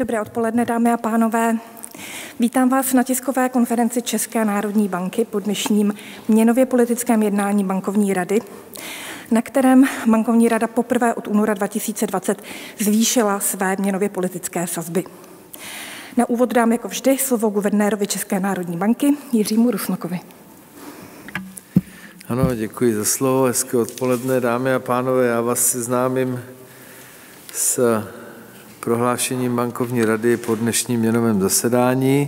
Dobré odpoledne, dámy a pánové. Vítám vás na tiskové konferenci České národní banky po dnešním měnově politickém jednání bankovní rady, na kterém bankovní rada poprvé od února 2020 zvýšila své měnově politické sazby. Na úvod dám jako vždy slovo guvernérovi České národní banky Jiřímu Rusnokovi. Ano, děkuji za slovo. Hezké odpoledne, dámy a pánové. Já vás seznámím s prohlášením bankovní rady po dnešním měnovém zasedání.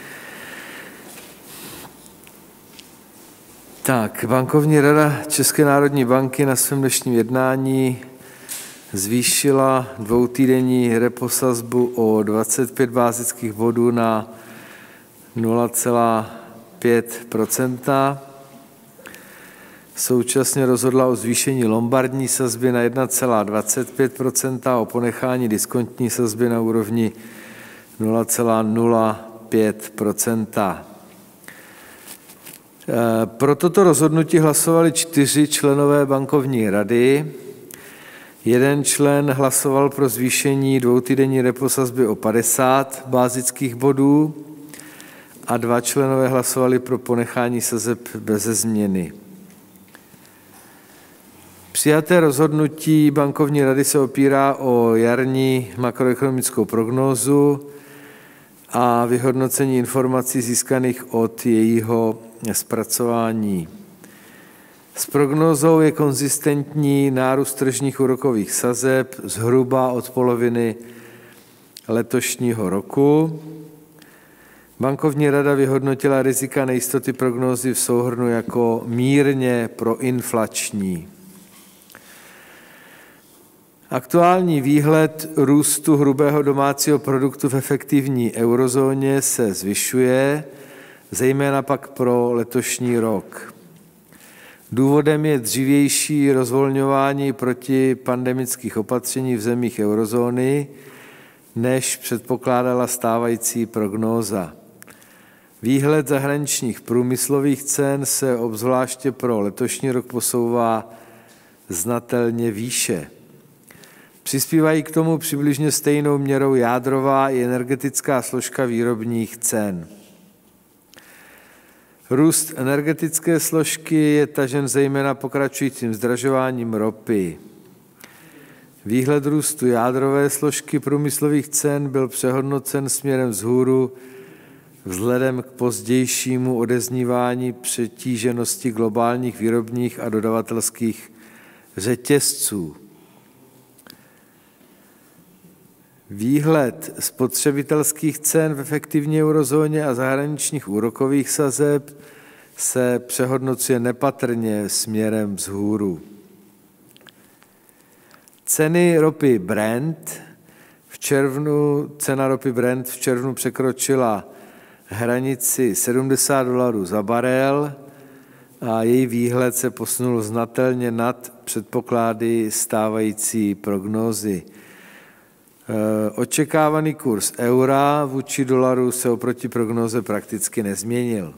Tak, bankovní rada České národní banky na svém dnešním jednání zvýšila dvoutýdenní repo sazbu o 25 bázických bodů na 0,5 %. Současně rozhodla o zvýšení lombardní sazby na 1,25 % a o ponechání diskontní sazby na úrovni 0,05 %. Pro toto rozhodnutí hlasovali 4 členové bankovní rady. Jeden člen hlasoval pro zvýšení dvoutýdenní repo sazby o 50 bázických bodů a 2 členové hlasovali pro ponechání sazeb beze změny. Přijaté rozhodnutí bankovní rady se opírá o jarní makroekonomickou prognózu a vyhodnocení informací získaných od jejího zpracování. S prognózou je konzistentní nárůst tržních úrokových sazeb zhruba od poloviny letošního roku. Bankovní rada vyhodnotila rizika nejistoty prognózy v souhrnu jako mírně proinflační. Aktuální výhled růstu hrubého domácího produktu v efektivní eurozóně se zvyšuje, zejména pak pro letošní rok. Důvodem je dřívější rozvolňování protipandemických opatření v zemích eurozóny, než předpokládala stávající prognóza. Výhled zahraničních průmyslových cen se obzvláště pro letošní rok posouvá znatelně výše. Přispívají k tomu přibližně stejnou měrou jádrová i energetická složka výrobních cen. Růst energetické složky je tažen zejména pokračujícím zdražováním ropy. Výhled růstu jádrové složky průmyslových cen byl přehodnocen směrem vzhůru vzhledem k pozdějšímu odeznívání přetíženosti globálních výrobních a dodavatelských řetězců. Výhled spotřebitelských cen v efektivní eurozóně a zahraničních úrokových sazeb se přehodnocuje nepatrně směrem vzhůru. Ceny ropy Brent cena ropy Brent v červnu překročila hranici $70 za barel a její výhled se posunul znatelně nad předpoklady stávající prognózy. Očekávaný kurz eura vůči dolaru se oproti prognóze prakticky nezměnil.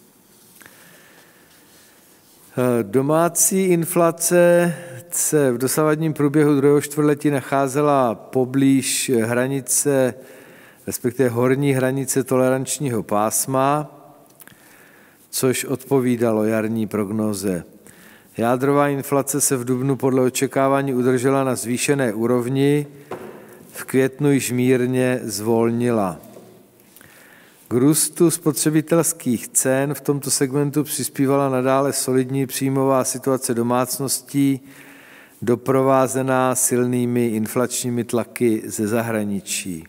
Domácí inflace se v dosavadním průběhu druhého čtvrtletí nacházela poblíž hranice, respektive horní hranice tolerančního pásma, což odpovídalo jarní prognóze. Jádrová inflace se v dubnu podle očekávání udržela na zvýšené úrovni, v květnu již mírně zvolnila. K růstu spotřebitelských cen v tomto segmentu přispívala nadále solidní příjmová situace domácností, doprovázená silnými inflačními tlaky ze zahraničí.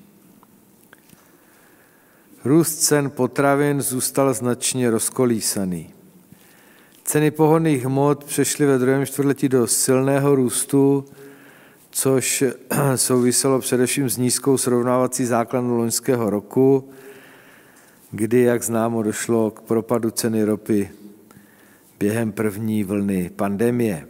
Růst cen potravin zůstal značně rozkolísaný. Ceny pohonných hmot přešly ve druhém čtvrtletí do silného růstu, což souviselo především s nízkou srovnávací základnou loňského roku, kdy, jak známo, došlo k propadu ceny ropy během první vlny pandemie.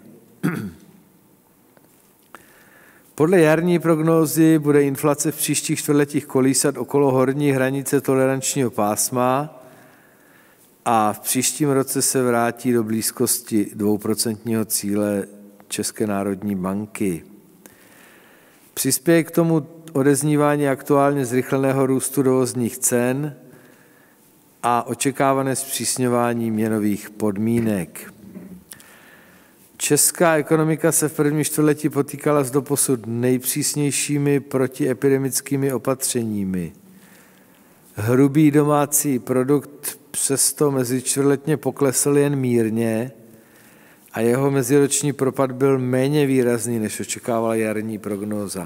Podle jarní prognózy bude inflace v příštích čtvrtletích kolísat okolo horní hranice tolerančního pásma a v příštím roce se vrátí do blízkosti 2% cíle České národní banky. Přispěje k tomu odeznívání aktuálně zrychleného růstu dovozních cen a očekávané zpřísňování měnových podmínek. Česká ekonomika se v prvním čtvrtletí potýkala s doposud nejpřísnějšími protiepidemickými opatřeními. Hrubý domácí produkt přesto mezičtvrtletně poklesl jen mírně a jeho meziroční propad byl méně výrazný, než očekávala jarní prognóza.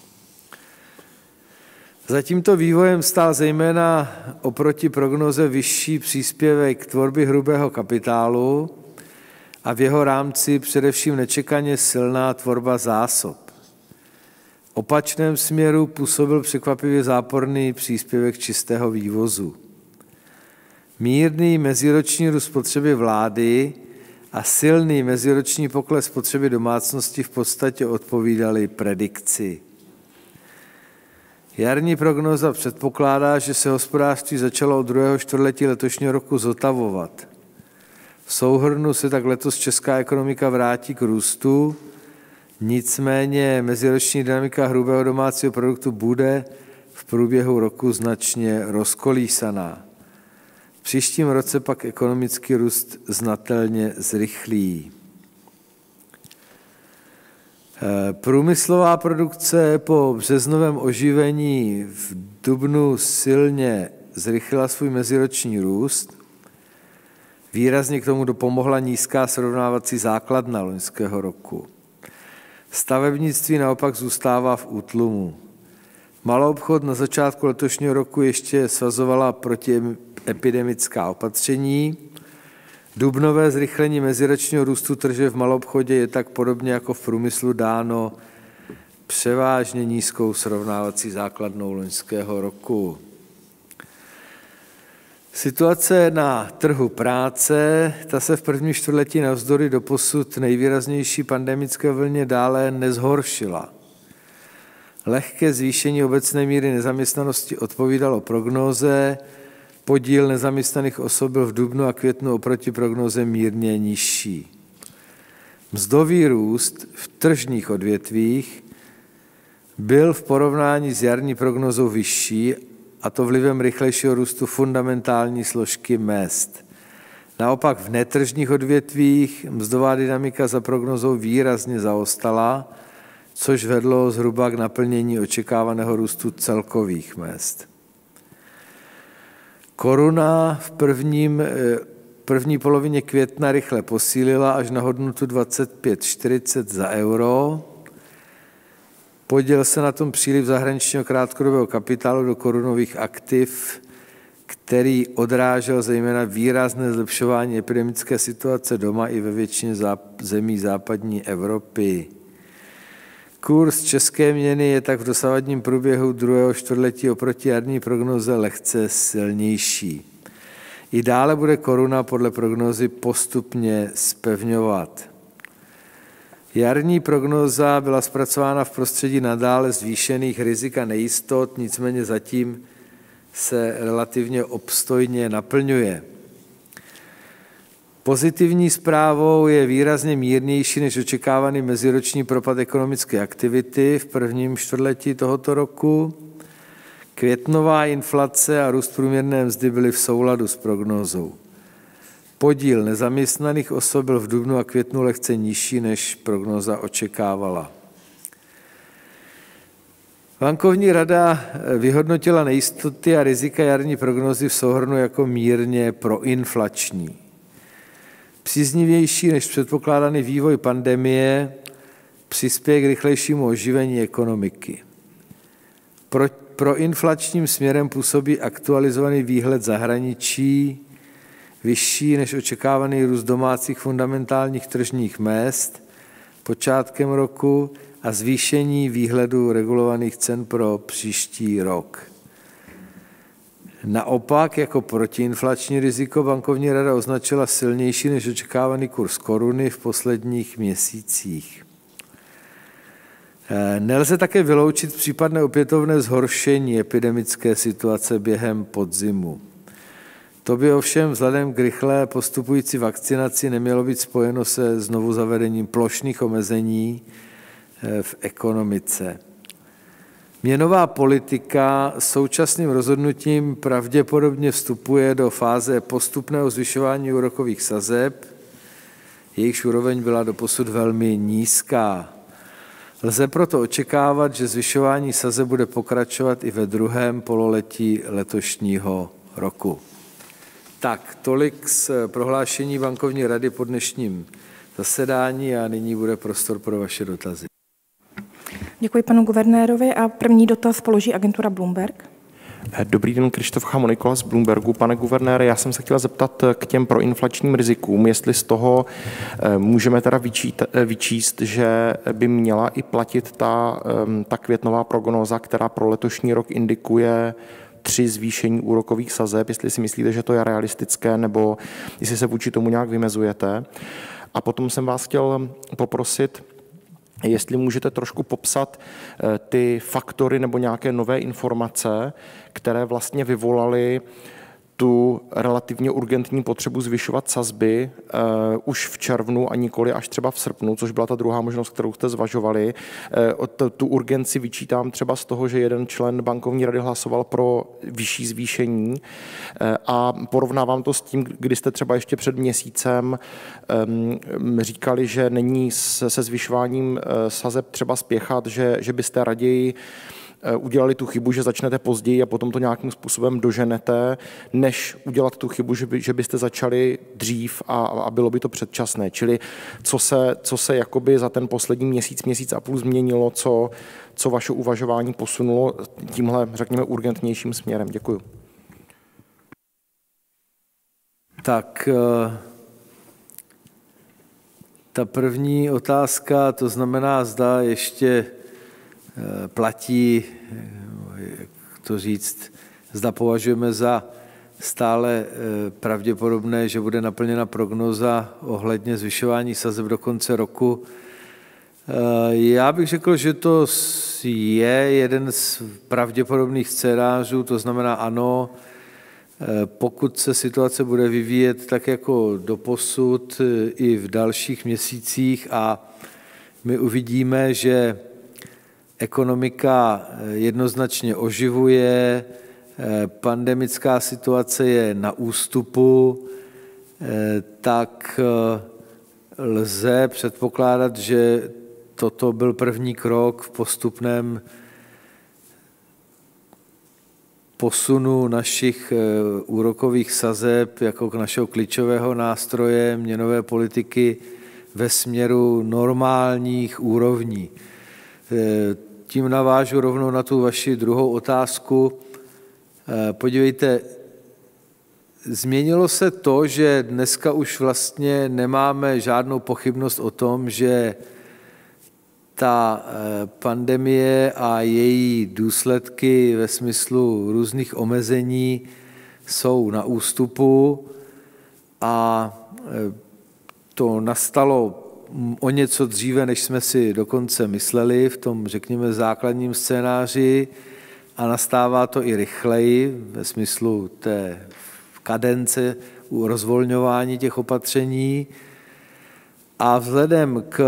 Za tímto vývojem stál zejména oproti prognóze vyšší příspěvek tvorby hrubého kapitálu a v jeho rámci především nečekaně silná tvorba zásob. V opačném směru působil překvapivě záporný příspěvek čistého vývozu. Mírný meziroční růst spotřeby vlády a silný meziroční pokles spotřeby domácnosti v podstatě odpovídaly predikci. Jarní prognóza předpokládá, že se hospodářství začalo od druhého čtvrtletí letošního roku zotavovat. V souhrnu se tak letos česká ekonomika vrátí k růstu, nicméně meziroční dynamika hrubého domácího produktu bude v průběhu roku značně rozkolísaná. V příštím roce pak ekonomický růst znatelně zrychlí. Průmyslová produkce po březnovém oživení v dubnu silně zrychlila svůj meziroční růst. Výrazně k tomu dopomohla nízká srovnávací základna loňského roku. Stavebnictví naopak zůstává v útlumu. Maloobchod na začátku letošního roku ještě svazovala protiepidemická opatření. Dubnové zrychlení meziročního růstu tržeb v maloobchodě je tak podobně jako v průmyslu dáno převážně nízkou srovnávací základnou loňského roku. Situace na trhu práce, ta se v prvním čtvrtletí navzdory doposud nejvýraznější pandemické vlně dále nezhoršila. Lehké zvýšení obecné míry nezaměstnanosti odpovídalo prognóze, podíl nezaměstnaných osob byl v dubnu a květnu oproti prognóze mírně nižší. Mzdový růst v tržních odvětvích byl v porovnání s jarní prognózou vyšší, a to vlivem rychlejšího růstu fundamentální složky mezd. Naopak v netržních odvětvích mzdová dynamika za prognózou výrazně zaostala, což vedlo zhruba k naplnění očekávaného růstu celkových mezd. Koruna v první polovině května rychle posílila až na hodnotu 25,40 za euro. Podílel se na tom příliv zahraničního krátkodobého kapitálu do korunových aktiv, který odrážel zejména výrazné zlepšování epidemické situace doma i ve většině zemí západní Evropy. Kurz české měny je tak v dosavadním průběhu druhého čtvrtletí oproti jarní prognóze lehce silnější. I dále bude koruna podle prognózy postupně zpevňovat. Jarní prognóza byla zpracována v prostředí nadále zvýšených rizik a nejistot, nicméně zatím se relativně obstojně naplňuje. Pozitivní zprávou je výrazně mírnější než očekávaný meziroční propad ekonomické aktivity v prvním čtvrtletí tohoto roku. Květnová inflace a růst průměrné mzdy byly v souladu s prognózou. Podíl nezaměstnaných osob byl v dubnu a květnu lehce nižší, než prognóza očekávala. Bankovní rada vyhodnotila nejistoty a rizika jarní prognózy v souhrnu jako mírně proinflační. Příznivější než předpokládaný vývoj pandemie přispěje k rychlejšímu oživení ekonomiky. Proinflačním směrem působí aktualizovaný výhled zahraničí, vyšší než očekávaný růst domácích fundamentálních tržních mezd počátkem roku a zvýšení výhledu regulovaných cen pro příští rok. Naopak jako protiinflační riziko bankovní rada označila silnější než očekávaný kurz koruny v posledních měsících. Nelze také vyloučit případné opětovné zhoršení epidemické situace během podzimu. To by ovšem vzhledem k rychlé postupující vakcinaci nemělo být spojeno se znovu zavedením plošných omezení v ekonomice. Měnová politika současným rozhodnutím pravděpodobně vstupuje do fáze postupného zvyšování úrokových sazeb, jejichž úroveň byla doposud velmi nízká. Lze proto očekávat, že zvyšování sazeb bude pokračovat i ve druhém pololetí letošního roku. Tak, tolik z prohlášení bankovní rady po dnešním zasedání a nyní bude prostor pro vaše dotazy. Děkuji panu guvernérovi a první dotaz položí agentura Bloomberg. Dobrý den, Krištof Chamonikola z Bloombergu. Pane guvernére, já jsem se chtěla zeptat k těm proinflačním rizikům, jestli z toho můžeme teda vyčíst, že by měla i platit ta květnová prognóza, která pro letošní rok indikuje 3 zvýšení úrokových sazeb, jestli si myslíte, že to je realistické, nebo jestli se vůči tomu nějak vymezujete. A potom jsem vás chtěl poprosit, jestli můžete trošku popsat ty faktory nebo nějaké nové informace, které vlastně vyvolaly tu relativně urgentní potřebu zvyšovat sazby už v červnu a nikoli až třeba v srpnu, což byla ta druhá možnost, kterou jste zvažovali. Tu urgenci vyčítám třeba z toho, že jeden člen bankovní rady hlasoval pro vyšší zvýšení a porovnávám to s tím, kdy jste třeba ještě před měsícem říkali, že není se zvyšováním sazeb třeba spěchat, že byste raději udělali tu chybu, že začnete později a potom to nějakým způsobem doženete, než udělat tu chybu, že byste začali dřív a bylo by to předčasné. Čili co se jakoby za ten poslední měsíc a půl změnilo, co vaše uvažování posunulo tímhle, řekněme, urgentnějším směrem. Děkuju. Tak ta první otázka, to znamená, zda ještě platí, jak to říct, zda považujeme za stále pravděpodobné, že bude naplněna prognóza ohledně zvyšování sazeb do konce roku. Já bych řekl, že to je jeden z pravděpodobných scénářů, to znamená ano, pokud se situace bude vyvíjet tak jako doposud i v dalších měsících a my uvidíme, že ekonomika jednoznačně oživuje, pandemická situace je na ústupu, tak lze předpokládat, že toto byl první krok v postupném posunu našich úrokových sazeb jako našeho klíčového nástroje měnové politiky ve směru normálních úrovní. Tím navážu rovnou na tu vaši druhou otázku. Podívejte, změnilo se to, že dneska už vlastně nemáme žádnou pochybnost o tom, že ta pandemie a její důsledky ve smyslu různých omezení jsou na ústupu a to nastalo o něco dříve, než jsme si dokonce mysleli v tom, řekněme, základním scénáři a nastává to i rychleji ve smyslu té kadence u rozvolňování těch opatření a vzhledem k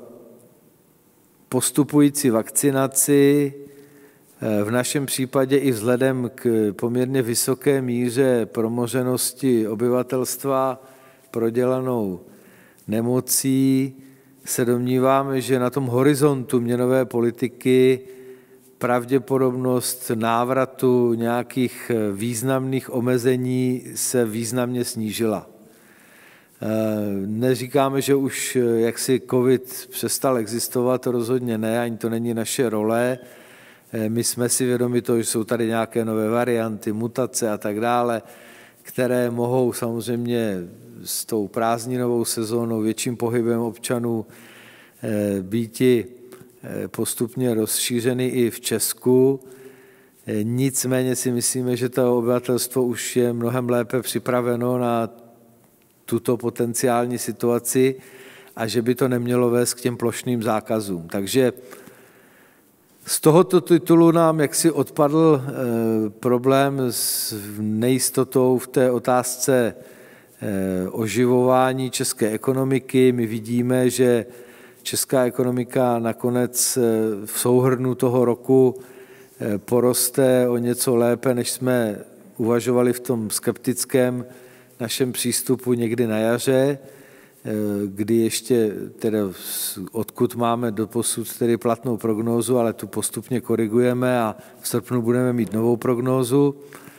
postupující vakcinaci, v našem případě i vzhledem k poměrně vysoké míře promořenosti obyvatelstva prodělanou nemocí, se domníváme, že na tom horizontu měnové politiky pravděpodobnost návratu nějakých významných omezení se významně snížila. Neříkáme, že už jaksi COVID přestal existovat, to rozhodně ne, ani to není naše role. My jsme si vědomi toho, že jsou tady nějaké nové varianty, mutace a tak dále, které mohou samozřejmě s tou prázdninovou sezónou, větším pohybem občanů býti postupně rozšířeny i v Česku. Nicméně si myslíme, že to obyvatelstvo už je mnohem lépe připraveno na tuto potenciální situaci a že by to nemělo vést k těm plošným zákazům. Takže z tohoto titulu nám jaksi odpadl problém s nejistotou v té otázce oživování české ekonomiky. My vidíme, že česká ekonomika nakonec v souhrnu toho roku poroste o něco lépe, než jsme uvažovali v tom skeptickém našem přístupu někdy na jaře, kdy ještě, teda odkud máme doposud tedy platnou prognózu, ale tu postupně korigujeme a v srpnu budeme mít novou prognózu.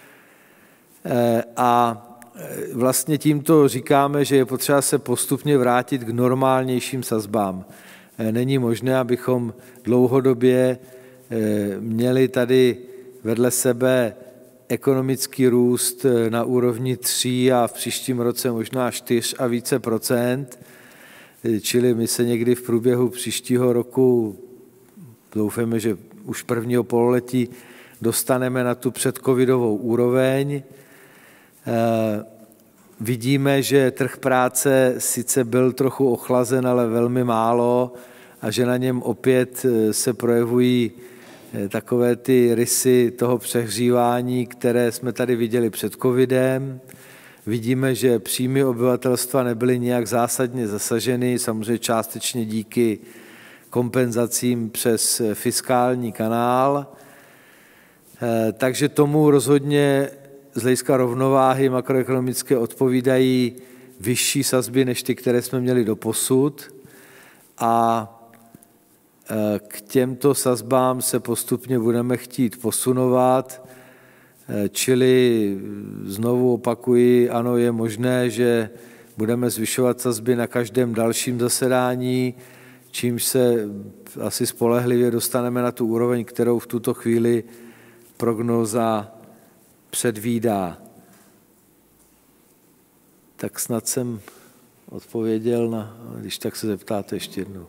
A vlastně tímto říkáme, že je potřeba se postupně vrátit k normálnějším sazbám. Není možné, abychom dlouhodobě měli tady vedle sebe ekonomický růst na úrovni 3 a v příštím roce možná 4 a více procent. Čili my se někdy v průběhu příštího roku, doufáme, že už prvního pololetí, dostaneme na tu předcovidovou úroveň. Vidíme, že trh práce sice byl trochu ochlazen, ale velmi málo a že na něm opět se projevují takové ty rysy toho přehřívání, které jsme tady viděli před covidem. Vidíme, že příjmy obyvatelstva nebyly nějak zásadně zasaženy, samozřejmě částečně díky kompenzacím přes fiskální kanál. Takže tomu rozhodně z hlediska rovnováhy makroekonomické odpovídají vyšší sazby než ty, které jsme měli doposud. A k těmto sazbám se postupně budeme chtít posunovat, čili znovu opakuji, ano, je možné, že budeme zvyšovat sazby na každém dalším zasedání, čímž se asi spolehlivě dostaneme na tu úroveň, kterou v tuto chvíli prognóza předvídá. Tak snad jsem odpověděl na, když tak se zeptáte ještě jednou.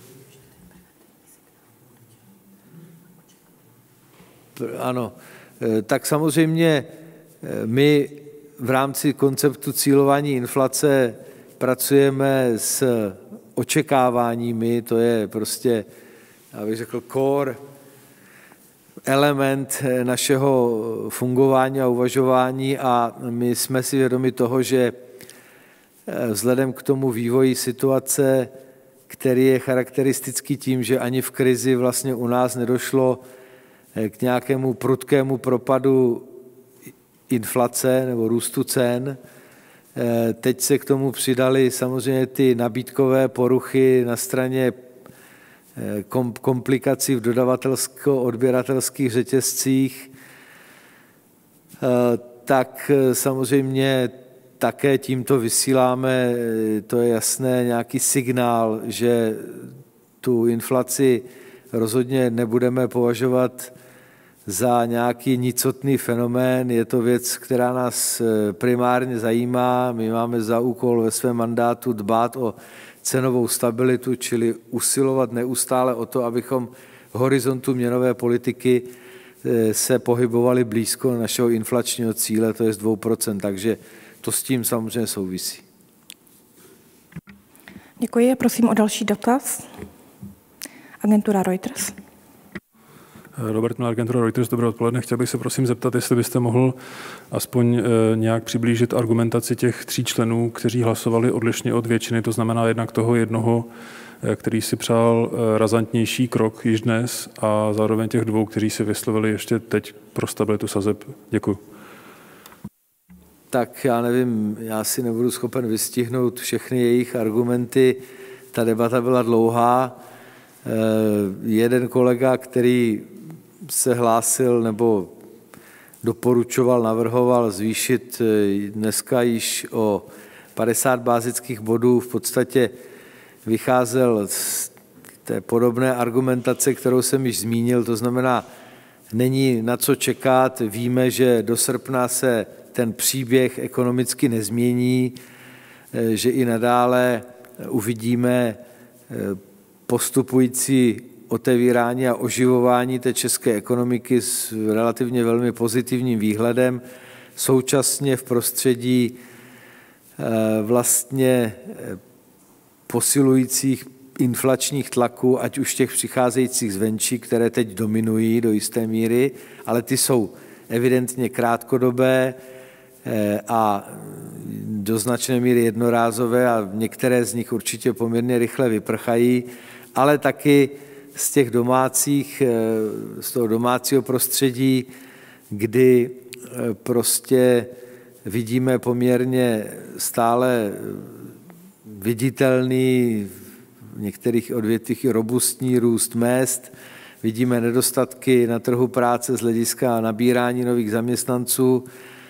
Ano, tak samozřejmě my v rámci konceptu cílování inflace pracujeme s očekáváními, to je prostě, já bych řekl, core element našeho fungování a uvažování a my jsme si vědomi toho, že vzhledem k tomu vývoji situace, který je charakteristický tím, že ani v krizi vlastně u nás nedošlo k nějakému prudkému propadu inflace nebo růstu cen. Teď se k tomu přidaly samozřejmě ty nabídkové poruchy na straně komplikací v dodavatelsko-odběratelských řetězcích, tak samozřejmě také tímto vysíláme, to je jasné, nějaký signál, že tu inflaci rozhodně nebudeme považovat za nějaký nicotný fenomén. Je to věc, která nás primárně zajímá. My máme za úkol ve svém mandátu dbát o cenovou stabilitu, čili usilovat neustále o to, abychom v horizontu měnové politiky se pohybovali blízko našeho inflačního cíle, to je 2%, takže to s tím samozřejmě souvisí. Děkuji a prosím o další dotaz. Agentura Reuters. Robert Miller, agentura Reuters, dobré odpoledne. Chtěl bych se prosím zeptat, jestli byste mohl aspoň nějak přiblížit argumentaci těch 3 členů, kteří hlasovali odlišně od většiny, to znamená jednak toho jednoho, který si přál razantnější krok již dnes a zároveň těch 2, kteří si vyslovili ještě teď pro stabilitu sazeb. Děkuji. Tak já nevím, já si nebudu schopen vystihnout všechny jejich argumenty. Ta debata byla dlouhá. Jeden kolega, který se hlásil nebo doporučoval, navrhoval zvýšit dneska již o 50 bázických bodů, v podstatě vycházel z té podobné argumentace, kterou jsem již zmínil, to znamená, není na co čekat, víme, že do srpna se ten příběh ekonomicky nezmění, že i nadále uvidíme postupující otevírání a oživování té české ekonomiky s relativně velmi pozitivním výhledem, současně v prostředí vlastně posilujících inflačních tlaků, ať už těch přicházejících zvenčí, které teď dominují do jisté míry, ale ty jsou evidentně krátkodobé a do značné míry jednorázové a některé z nich určitě poměrně rychle vyprchají, ale taky z toho domácího prostředí, kdy prostě vidíme poměrně stále viditelný, v některých odvětvích robustní růst mezd, vidíme nedostatky na trhu práce z hlediska nabírání nových zaměstnanců,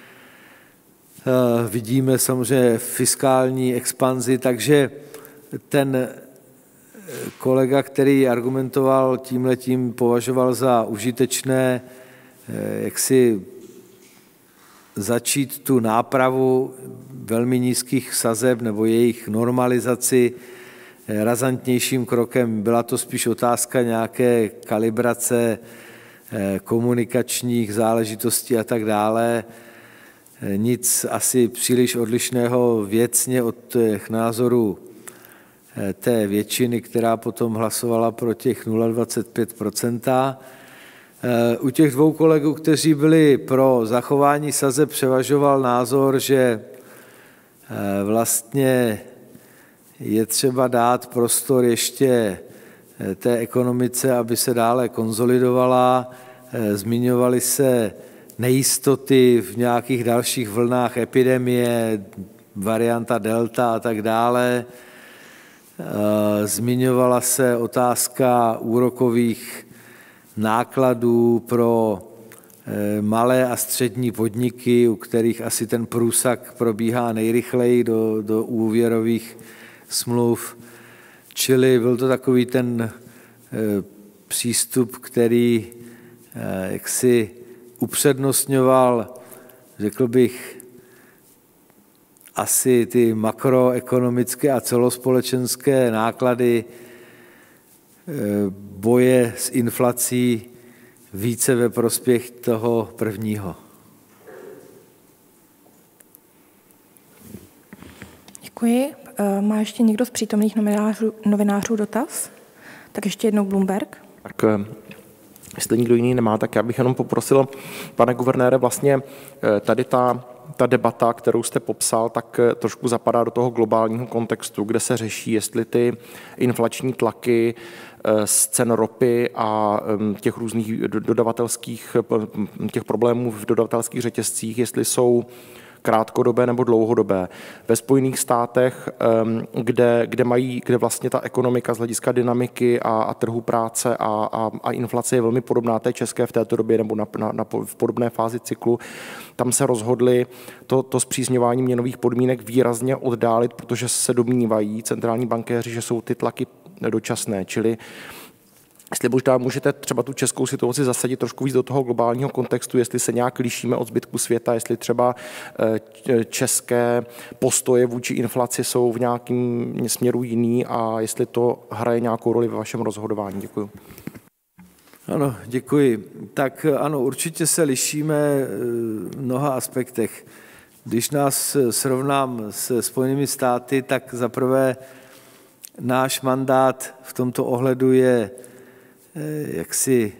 vidíme samozřejmě fiskální expanzi, takže ten kolega, který argumentoval tímhletím, považoval za užitečné, jak si začít tu nápravu velmi nízkých sazeb nebo jejich normalizaci razantnějším krokem. Byla to spíš otázka nějaké kalibrace komunikačních záležitostí a tak dále. Nic asi příliš odlišného věcně od těch názorů té většiny, která potom hlasovala pro těch 0,25%. U těch dvou kolegů, kteří byli pro zachování sazeb, převažoval názor, že vlastně je třeba dát prostor ještě té ekonomice, aby se dále konzolidovala. Zmiňovaly se nejistoty v nějakých dalších vlnách epidemie, varianta delta a tak dále. Zmiňovala se otázka úrokových nákladů pro malé a střední podniky, u kterých asi ten průsak probíhá nejrychleji do úvěrových smluv. Čili byl to takový ten přístup, který jaksi upřednostňoval, řekl bych, asi ty makroekonomické a celospolečenské náklady boje s inflací více ve prospěch toho prvního. Děkuji. Má ještě někdo z přítomných novinářů dotaz? Tak ještě jednou Bloomberg. Tak jestli nikdo jiný nemá, tak já bych jenom poprosil, pane guvernére, vlastně tady ta debata, kterou jste popsal, tak trošku zapadá do toho globálního kontextu, kde se řeší, jestli ty inflační tlaky z cen ropy a těch různých těch problémů v dodavatelských řetězcích, jestli jsou krátkodobé nebo dlouhodobé. Ve Spojených státech, kde vlastně ta ekonomika z hlediska dynamiky a trhu práce a inflace je velmi podobná té české v této době nebo v podobné fázi cyklu, tam se rozhodli to zpřísňování měnových podmínek výrazně oddálit, protože se domnívají centrální bankéři, že jsou ty tlaky dočasné, čili jestli možná můžete třeba tu českou situaci zasadit trošku víc do toho globálního kontextu, jestli se nějak lišíme od zbytku světa, jestli třeba české postoje vůči inflaci jsou v nějakém směru jiný a jestli to hraje nějakou roli ve vašem rozhodování. Děkuji. Ano, děkuji. Tak ano, určitě se lišíme v mnoha aspektech. Když nás srovnám se Spojenými státy, tak zaprvé náš mandát v tomto ohledu je jaksi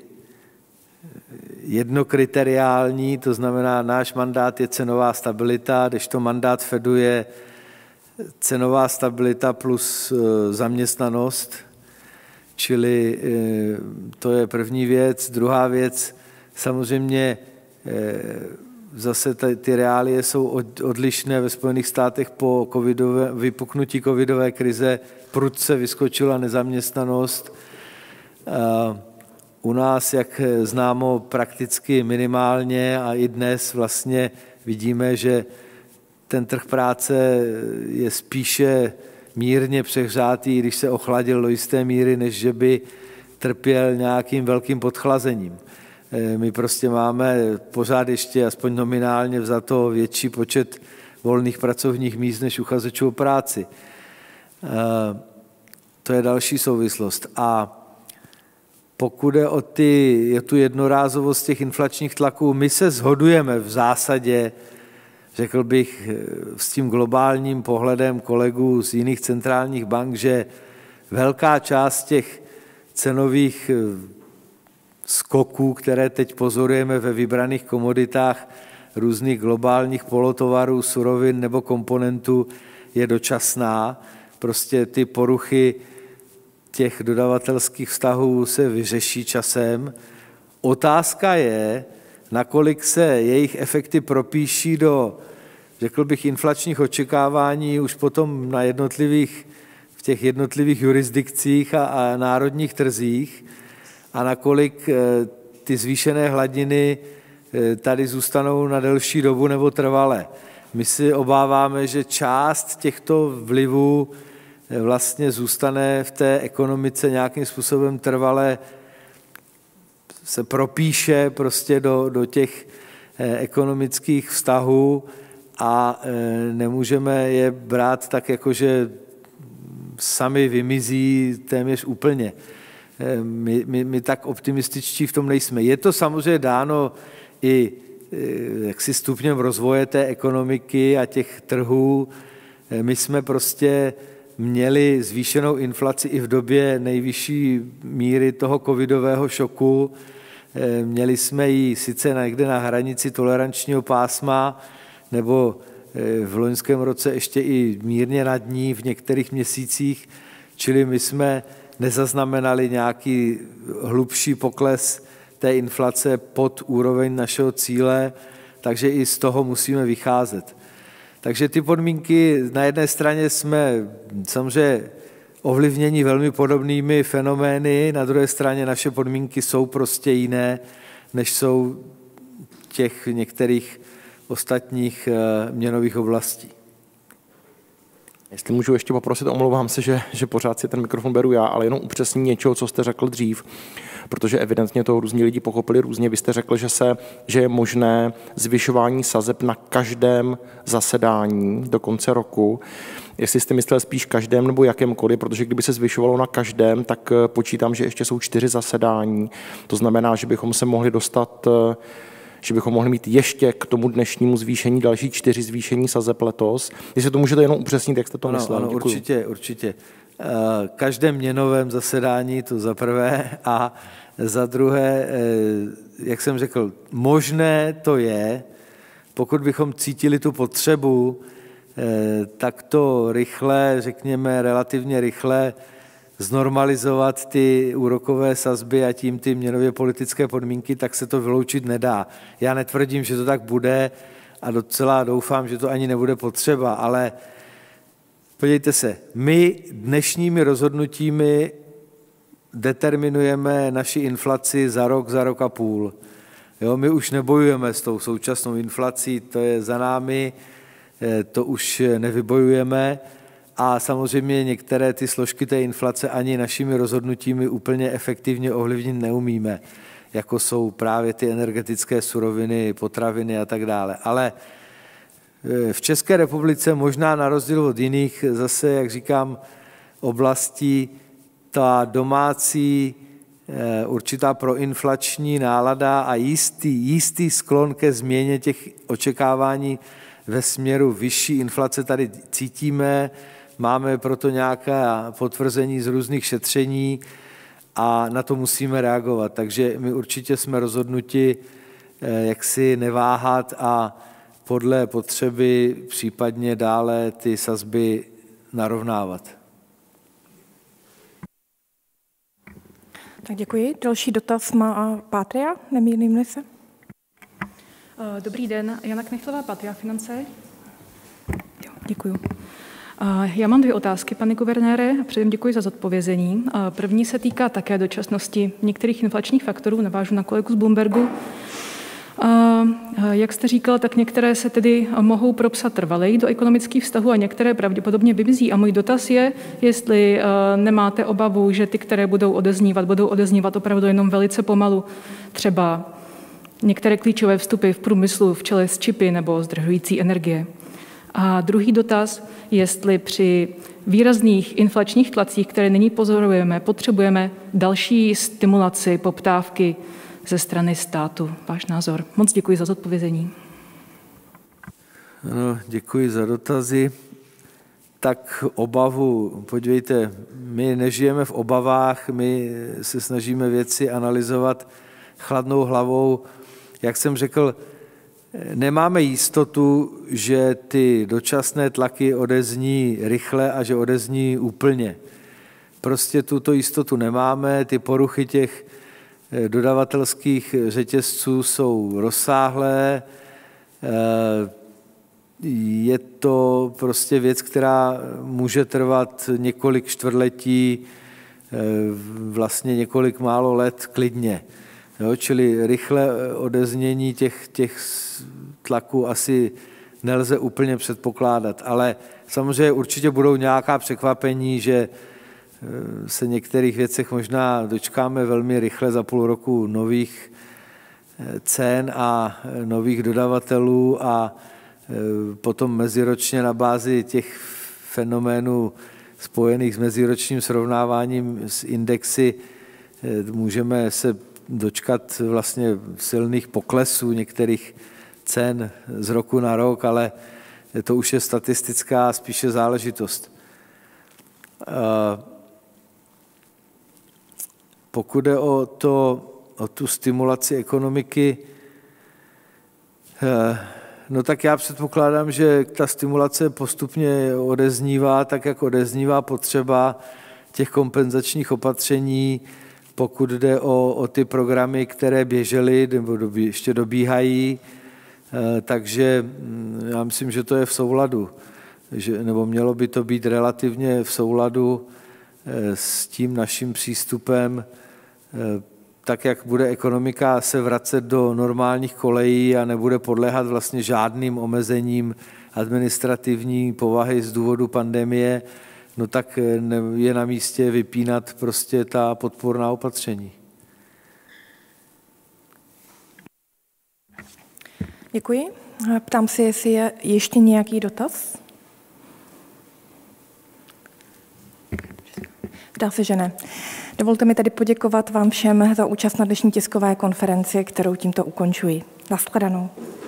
jednokriteriální, to znamená, náš mandát je cenová stabilita, kdežto mandát Fedu je cenová stabilita plus zaměstnanost, čili to je první věc. Druhá věc, samozřejmě zase ty reálie jsou odlišné. Ve Spojených státech po vypuknutí covidové krize prudce vyskočila nezaměstnanost. U nás, jak známo, prakticky minimálně a i dnes vlastně vidíme, že ten trh práce je spíše mírně přehřátý, když se ochladil do jisté míry, než že by trpěl nějakým velkým podchlazením. My prostě máme pořád ještě, aspoň nominálně vzato, větší počet volných pracovních míst než uchazečů o práci. To je další souvislost. A pokud je tu jednorázovost těch inflačních tlaků, my se shodujeme v zásadě, řekl bych, s tím globálním pohledem kolegů z jiných centrálních bank, že velká část těch cenových skoků, které teď pozorujeme ve vybraných komoditách různých globálních polotovarů, surovin nebo komponentů, je dočasná. Prostě ty poruchy těch dodavatelských vztahů se vyřeší časem. Otázka je, nakolik se jejich efekty propíší do, řekl bych, inflačních očekávání už potom v těch jednotlivých jurisdikcích a národních trzích a nakolik ty zvýšené hladiny tady zůstanou na delší dobu nebo trvale. My si obáváme, že část těchto vlivů vlastně zůstane v té ekonomice nějakým způsobem trvale, se propíše prostě do těch ekonomických vztahů a nemůžeme je brát tak, jako že sami vymizí téměř úplně. My tak optimističtí v tom nejsme. Je to samozřejmě dáno i jaksi stupněm rozvoje té ekonomiky a těch trhů. My jsme prostě měli zvýšenou inflaci i v době nejvyšší míry toho covidového šoku. Měli jsme ji sice někde na hranici tolerančního pásma, nebo v loňském roce ještě i mírně nad ní v některých měsících, čili my jsme nezaznamenali nějaký hlubší pokles té inflace pod úroveň našeho cíle, takže i z toho musíme vycházet. Takže ty podmínky, na jedné straně jsme samozřejmě ovlivněni velmi podobnými fenomény, na druhé straně naše podmínky jsou prostě jiné, než jsou těch některých ostatních měnových oblastí. Jestli můžu ještě poprosit, omlouvám se, že pořád si ten mikrofon beru já, ale jenom upřesní něčeho, co jste řekl dřív, protože evidentně to různí lidi pochopili různě. Vy jste řekl, že je možné zvyšování sazeb na každém zasedání do konce roku. Jestli jste myslel spíš každém nebo jakémkoliv, protože kdyby se zvyšovalo na každém, tak počítám, že ještě jsou 4 zasedání. To znamená, že bychom se mohli dostat, že bychom mohli mít ještě k tomu dnešnímu zvýšení další 4 zvýšení sazeb letos. Jestli to můžete jenom upřesnit, jak jste to myslel. Ano, určitě. Každém měnovém zasedání, to za prvé, a za druhé, jak jsem řekl, možné to je, pokud bychom cítili tu potřebu, tak to rychle, řekněme relativně rychle, znormalizovat ty úrokové sazby a tím ty měnově politické podmínky, tak se to vyloučit nedá. Já netvrdím, že to tak bude a docela doufám, že to ani nebude potřeba, ale podívejte se, my dnešními rozhodnutími determinujeme naši inflaci za rok a půl. Jo, my už nebojujeme s tou současnou inflací, to je za námi, to už nevybojujeme a samozřejmě některé ty složky té inflace ani našimi rozhodnutími úplně efektivně ovlivnit neumíme, jako jsou právě ty energetické suroviny, potraviny a tak dále. Ale v České republice možná na rozdíl od jiných zase, jak říkám, oblastí ta domácí určitá proinflační nálada a jistý sklon ke změně těch očekávání ve směru vyšší inflace tady cítíme. Máme proto nějaké potvrzení z různých šetření a na to musíme reagovat. Takže my určitě jsme rozhodnuti, jak si neváhat a podle potřeby případně dále ty sazby narovnávat. Tak děkuji. Další dotaz má Pátria, nemýlím se. Dobrý den, Jana Knechtlová, Patria Finance. Děkuju. Já mám 2 otázky, pane guvernére, a předem děkuji za zodpovězení. První se týká také dočasnosti některých inflačních faktorů, navážu na kolegu z Bloombergu. Jak jste říkal, tak některé se tedy mohou propsat trvaleji do ekonomických vztahů a některé pravděpodobně vymizí. A můj dotaz je, jestli nemáte obavu, že ty, které budou odeznívat opravdu jenom velice pomalu, třeba některé klíčové vstupy v průmyslu v čele s čipy nebo zdržující energie. A druhý dotaz, jestli při výrazných inflačních tlacích, které nyní pozorujeme, potřebujeme další stimulaci poptávky ze strany státu. Váš názor. Moc děkuji za zodpovězení. Ano, děkuji za dotazy. Tak obavu, podívejte, my nežijeme v obavách, my se snažíme věci analyzovat chladnou hlavou. Jak jsem řekl, nemáme jistotu, že ty dočasné tlaky odezní rychle a že odezní úplně. prostě tuto jistotu nemáme, ty poruchy těch dodavatelských řetězců jsou rozsáhlé, je to prostě věc, která může trvat několik čtvrtletí, vlastně několik málo let klidně. Jo, čili rychle odeznění těch tlaků asi nelze úplně předpokládat, ale samozřejmě určitě budou nějaká překvapení, že se některých věcech možná dočkáme velmi rychle za půl roku nových cen a nových dodavatelů a potom meziročně na bázi těch fenoménů spojených s meziročním srovnáváním s indexy můžeme se dočkat vlastně silných poklesů některých cen z roku na rok, ale to už je statistická spíše záležitost. Pokud jde o tu stimulaci ekonomiky, no tak já předpokládám, že ta stimulace postupně odeznívá, tak jak odeznívá potřeba těch kompenzačních opatření, pokud jde o ty programy, které běžely nebo ještě dobíhají, takže já myslím, že to je v souladu, nebo mělo by to být relativně v souladu s tím naším přístupem, tak jak bude ekonomika se vracet do normálních kolejí a nebude podléhat vlastně žádným omezením administrativní povahy z důvodu pandemie, no tak je na místě vypínat prostě ta podporná opatření. Děkuji. Ptám se, jestli je ještě nějaký dotaz. Zdá se, že ne. Dovolte mi tedy poděkovat vám všem za účast na dnešní tiskové konferenci, kterou tímto ukončuji. Nashledanou.